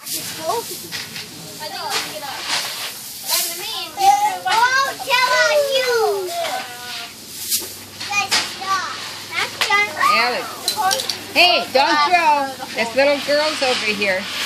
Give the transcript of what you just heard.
Alex. Hey, don't throw. This little girl's over here.